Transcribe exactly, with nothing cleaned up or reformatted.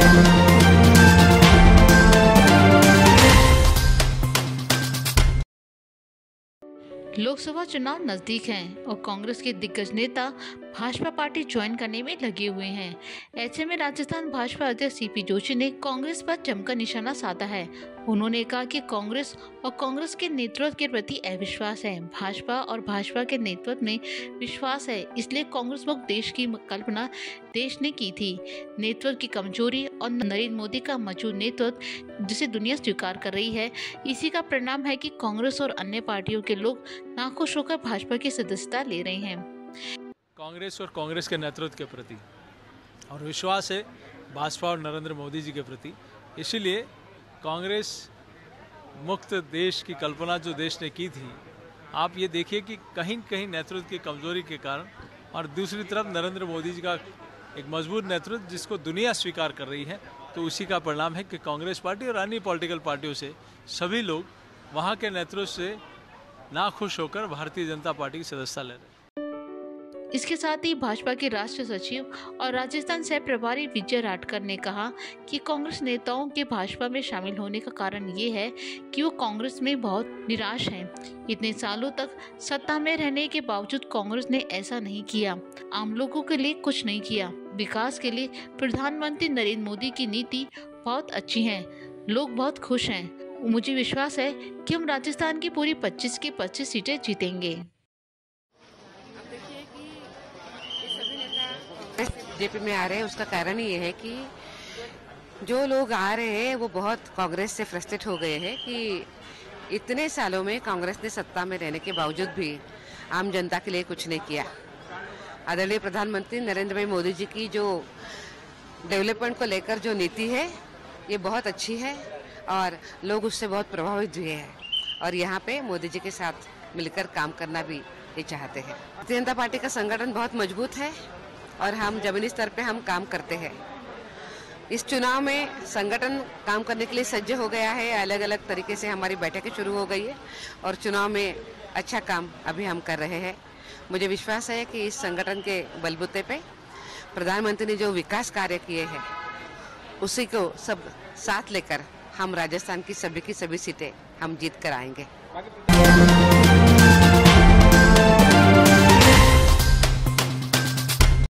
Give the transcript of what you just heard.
लोकसभा चुनाव नजदीक हैं और कांग्रेस के दिग्गज नेता भाजपा पार्टी ज्वाइन करने में लगे हुए हैं। ऐसे में राजस्थान भाजपा अध्यक्ष सीपी जोशी ने कांग्रेस पर जमकर निशाना साधा है। उन्होंने कहा कि कांग्रेस और कांग्रेस के नेतृत्व के प्रति अविश्वास है। भाजपा और भाजपा के नेतृत्व में विश्वास है, इसलिए कांग्रेस मुक्त देश की कल्पना देश ने की थी। नेतृत्व की कमजोरी और नरेंद्र मोदी का मौजूद नेतृत्व जिसे दुनिया स्वीकार कर रही है, इसी का परिणाम है कि कांग्रेस और अन्य पार्टियों के लोग नाखुश होकर भाजपा की सदस्यता ले रहे हैं। कांग्रेस और कांग्रेस के नेतृत्व के प्रति और विश्वास है भाजपा और नरेंद्र मोदी जी के प्रति, इसीलिए कांग्रेस मुक्त देश की कल्पना जो देश ने की थी, आप ये देखिए कि कहीं कहीं नेतृत्व की कमजोरी के कारण और दूसरी तरफ नरेंद्र मोदी जी का एक मजबूत नेतृत्व जिसको दुनिया स्वीकार कर रही है, तो उसी का परिणाम है कि कांग्रेस पार्टी और अन्य पॉलिटिकल पार्टियों से सभी लोग वहाँ के नेतृत्व से नाखुश होकर भारतीय जनता पार्टी की सदस्यता ले रहे हैं। इसके साथ ही भाजपा के राष्ट्रीय सचिव और राजस्थान सह प्रभारी विजय राठकर ने कहा कि कांग्रेस नेताओं के भाजपा में शामिल होने का कारण ये है कि वो कांग्रेस में बहुत निराश हैं। इतने सालों तक सत्ता में रहने के बावजूद कांग्रेस ने ऐसा नहीं किया, आम लोगों के लिए कुछ नहीं किया। विकास के लिए प्रधानमंत्री नरेंद्र मोदी की नीति बहुत अच्छी है, लोग बहुत खुश हैं। मुझे विश्वास है कि हम राजस्थान की पूरी पच्चीस की पच्चीस सीटें जीतेंगे। बीजेपी में आ रहे हैं, उसका कारण ये है कि जो लोग आ रहे हैं वो बहुत कांग्रेस से फ्रस्ट्रेट हो गए हैं कि इतने सालों में कांग्रेस ने सत्ता में रहने के बावजूद भी आम जनता के लिए कुछ नहीं किया। आदरणीय प्रधानमंत्री नरेंद्र भाई मोदी जी की जो डेवलपमेंट को लेकर जो नीति है, ये बहुत अच्छी है और लोग उससे बहुत प्रभावित हुए हैं और यहाँ पे मोदी जी के साथ मिलकर काम करना भी ये चाहते हैं। भारतीय जनता पार्टी का संगठन बहुत मजबूत है और हम जमीनी स्तर पे हम काम करते हैं। इस चुनाव में संगठन काम करने के लिए सज्ज हो गया है, अलग अलग तरीके से हमारी बैठकें शुरू हो गई है और चुनाव में अच्छा काम अभी हम कर रहे हैं। मुझे विश्वास है कि इस संगठन के बलबूते पे प्रधानमंत्री ने जो विकास कार्य किए हैं उसी को सब साथ लेकर हम राजस्थान की सभी की सभी सीटें हम जीत कर आएंगे।